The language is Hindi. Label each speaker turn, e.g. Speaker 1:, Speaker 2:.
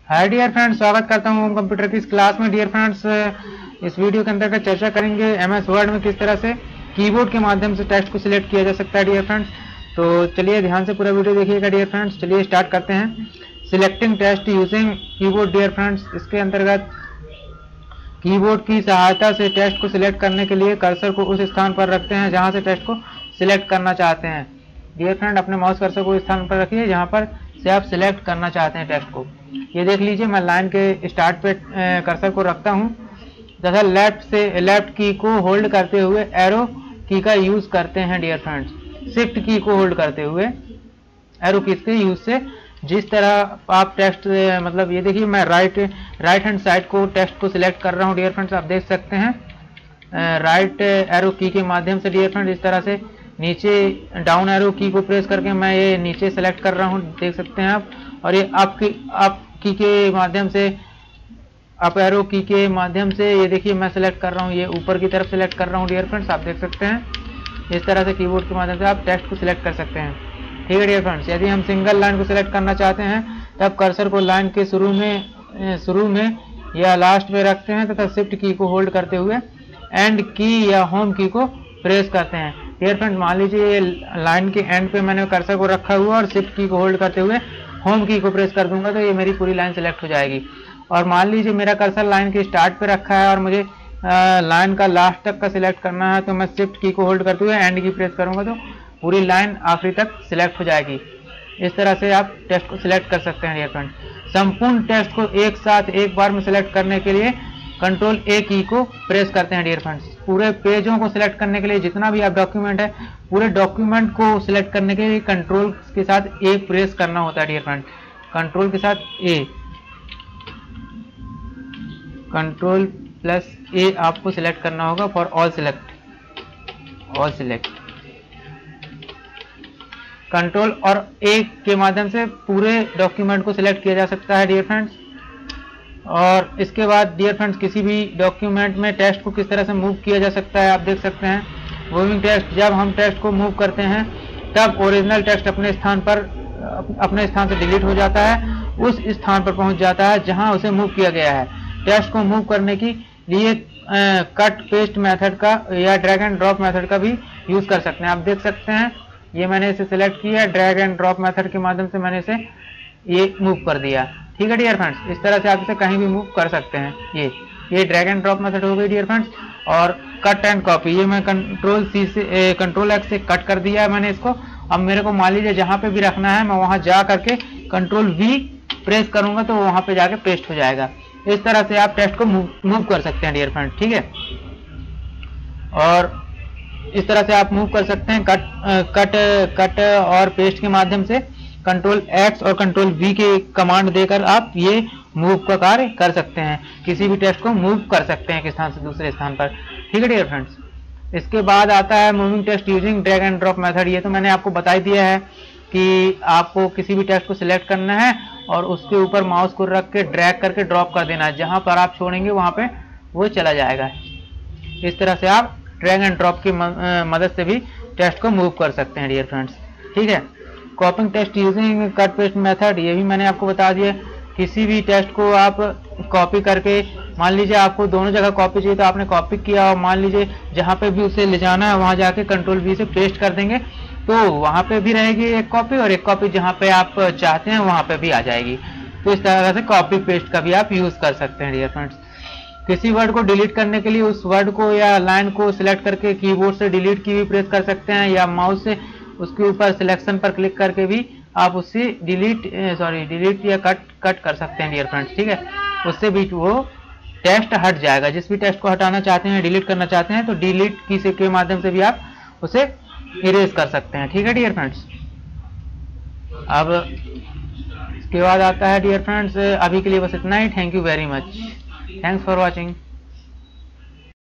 Speaker 1: हाय डियर फ्रेंड्स, स्वागत करता हूँ कंप्यूटर की इस क्लास में। डियर फ्रेंड्स, इस वीडियो के अंतर्गत चर्चा करेंगे एमएस वर्ड में किस तरह से कीबोर्ड के माध्यम से टेक्स्ट को सिलेक्ट किया जा सकता है। डियर फ्रेंड्स, तो चलिए ध्यान से पूरा वीडियो देखिएगा। डियर फ्रेंड्स, चलिए स्टार्ट करते हैं। Selecting text using keyboard. Dear friends, इसके अंतर्गत कीबोर्ड की सहायता से टेक्स्ट को सिलेक्ट करने के लिए कर्सर को उस स्थान पर रखते हैं जहाँ से टेक्स्ट को सिलेक्ट करना चाहते हैं। डियर फ्रेंड, अपने माउस कर्सर को इस स्थान पर रखिए जहाँ पर से आप सिलेक्ट करना चाहते हैं टेक्स्ट को। ये देख लीजिए, मैं लाइन के स्टार्ट पे कर्सर को रखता हूँ तथा लेफ्ट की को होल्ड करते हुए एरो की का यूज करते हैं। डियर फ्रेंड्स, शिफ्ट की को होल्ड करते हुए एरो की के यूज से जिस तरह आप टेक्स्ट मतलब ये देखिए, मैं राइट हैंड साइड को टेक्स्ट को सिलेक्ट कर रहा हूँ। डियर फ्रेंड्स, आप देख सकते हैं राइट एरो की के माध्यम से। डियर फ्रेंड्स, इस तरह से नीचे डाउन एरो की को प्रेस करके मैं ये नीचे सेलेक्ट कर रहा हूँ, देख सकते हैं आप। और ये अप की के माध्यम से, अप एरो की के माध्यम से ये देखिए मैं सेलेक्ट कर रहा हूँ, ये ऊपर की तरफ सेलेक्ट कर रहा हूँ। डियर फ्रेंड्स, आप देख सकते हैं इस तरह से कीबोर्ड के माध्यम से आप टेक्स्ट को सिलेक्ट कर सकते हैं। ठीक है डियर फ्रेंड्स, यदि हम सिंगल लाइन को सिलेक्ट करना चाहते हैं तब कर्सर को लाइन के शुरू में या लास्ट में रखते हैं तथा शिफ्ट की को होल्ड करते हुए एंड की या होम की को प्रेस करते हैं। डियर फ्रेंड, मान लीजिए लाइन के एंड पे मैंने कर्सर को रखा हुआ और शिफ्ट की को होल्ड करते हुए होम की को प्रेस कर दूंगा तो ये मेरी पूरी लाइन सेलेक्ट हो जाएगी। और मान लीजिए मेरा कर्सर लाइन के स्टार्ट पे रखा है और मुझे लाइन का लास्ट तक का सिलेक्ट करना है तो मैं शिफ्ट की को होल्ड करते हुए एंड की प्रेस करूंगा तो पूरी लाइन आखिरी तक सिलेक्ट हो जाएगी। इस तरह से आप टेक्स्ट को सिलेक्ट कर सकते हैं। डियर फ्रेंड, संपूर्ण टेक्स्ट को एक साथ एक बार में सिलेक्ट करने के लिए कंट्रोल ए की को प्रेस करते हैं। डियर फ्रेंड्स, पूरे पेजों को सिलेक्ट करने के लिए, जितना भी आप डॉक्यूमेंट है पूरे डॉक्यूमेंट को सिलेक्ट करने के लिए कंट्रोल के साथ ए प्रेस करना होता है। डियर फ्रेंड, कंट्रोल के साथ ए, कंट्रोल प्लस ए आपको सिलेक्ट करना होगा फॉर ऑल सिलेक्ट। कंट्रोल और ए के माध्यम से पूरे डॉक्यूमेंट को सिलेक्ट किया जा सकता है। डियर फ्रेंड्स, और इसके बाद डियर फ्रेंड्स, किसी भी डॉक्यूमेंट में टेक्स्ट को किस तरह से मूव किया जा सकता है आप देख सकते हैं। मूविंग टेक्स्ट, जब हम टेक्स्ट को मूव करते हैं तब ओरिजिनल टेक्स्ट अपने स्थान से डिलीट हो जाता है, उस स्थान पर पहुंच जाता है जहां उसे मूव किया गया है। टेक्स्ट को मूव करने के लिए कट पेस्ट मेथड का या ड्रैग एंड ड्रॉप मेथड का भी यूज कर सकते हैं। आप देख सकते हैं ये मैंने इसे सिलेक्ट किया, ड्रैग एंड ड्रॉप मेथड के माध्यम से मैंने इसे ये मूव कर दिया। ठीक है डियर फ्रेंड्स, इस तरह से आप इसे कहीं भी मूव कर सकते हैं। ये ड्रैग एंड ड्रॉप मेथड हो गई डियर फ्रेंड्स। और कट एंड कॉपी, ये मैं कंट्रोल एक्स से कट कर दिया है मैंने इसको। अब मेरे को मान लीजिए जहां पे भी रखना है मैं वहां जा करके कंट्रोल वी प्रेस करूंगा तो वहां पे जाके पेस्ट हो जाएगा। इस तरह से आप टेक्स्ट को मूव कर सकते हैं डियर फ्रेंड। ठीक है, और इस तरह से आप मूव कर सकते हैं कट और पेस्ट के माध्यम से। कंट्रोल एक्स और कंट्रोल वी के कमांड देकर आप ये मूव का कार्य कर सकते हैं, किसी भी टेक्स्ट को मूव कर सकते हैं एक स्थान से दूसरे स्थान पर। ठीक है डियर फ्रेंड्स, इसके बाद आता है moving text using drag and drop method. ये तो मैंने आपको बता ही दिया है कि आपको किसी भी टेक्स्ट को सिलेक्ट करना है और उसके ऊपर माउस को रख के ड्रैग करके ड्रॉप कर देना है, जहां पर आप छोड़ेंगे वहां पे वो चला जाएगा। इस तरह से आप ड्रैग एंड ड्रॉप की मदद से भी टेक्स्ट को मूव कर सकते हैं डियर फ्रेंड्स। ठीक है, copying text using cut paste method, ये भी मैंने आपको बता दिया। किसी भी टेक्स्ट को आप कॉपी करके, मान लीजिए आपको दोनों जगह कॉपी चाहिए तो आपने कॉपी किया और मान लीजिए जहां पे भी उसे ले जाना है वहां जाके कंट्रोल वी से पेस्ट कर देंगे तो वहां पे भी रहेगी एक कॉपी, और एक कॉपी जहां पे आप चाहते हैं वहां पे भी आ जाएगी। तो इस तरह से कॉपी पेस्ट का भी आप यूज कर सकते हैं डियर फ्रेंड्स। किसी वर्ड को डिलीट करने के लिए उस वर्ड को या लाइन को सिलेक्ट करके कीबोर्ड से डिलीट की भी प्रेस कर सकते हैं, या माउस से उसके ऊपर सिलेक्शन पर क्लिक करके भी आप उससे डिलीट या कट कर सकते हैं डियर फ्रेंड्स। ठीक है, उससे भी वो टेक्स्ट हट जाएगा। जिस भी टेक्स्ट को हटाना चाहते हैं, डिलीट करना चाहते हैं तो डिलीट की से के माध्यम से भी आप उसे इरेज कर सकते हैं। ठीक है डियर फ्रेंड्स, अब इसके बाद आता है डियर फ्रेंड्स, अभी के लिए बस इतना ही। Thank you very much, thanks for watching.